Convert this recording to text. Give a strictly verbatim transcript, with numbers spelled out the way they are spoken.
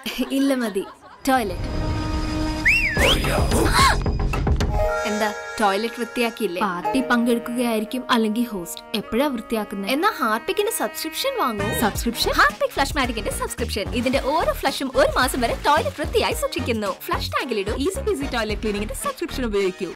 ഇല്ല മതി. ടോയ്ലറ്റ്. എന്താ ടോയ്ലറ്റ് വൃത്തിയാക്കിയില്ലേ? പാർട്ടി പങ്കെടുക്കുകയായിരിക്കും അല്ലെങ്കിൽ ഹോസ്റ്റ്. എപ്പോഴാ വൃത്തിയാക്കുന്നത്? എന്നാ ഹാർപിക്കിന്റെ സബ്സ്ക്രിപ്ഷൻ വാങ്ങൂ. സബ്സ്ക്രിപ്ഷൻ? ഹാർപിക് ഫ്ലഷ് മാറ്റിക്കിന്റെ സബ്സ്ക്രിപ്ഷൻ. ഇതിന്റെ ഓരോ ഫ്ലഷും ഒരു മാസം വരെ ടോയ്ലറ്റ് വൃത്തിയായി സൂക്ഷിക്കുന്നു. ഫ്ലഷ് ടാങ്കിലിടും. ഈസി ബീസി ടോയ്ലറ്റ് ക്ലീനിങ്ങിന്റെ സബ്സ്ക്രിപ്ഷൻ ഉപയോഗിക്കൂ.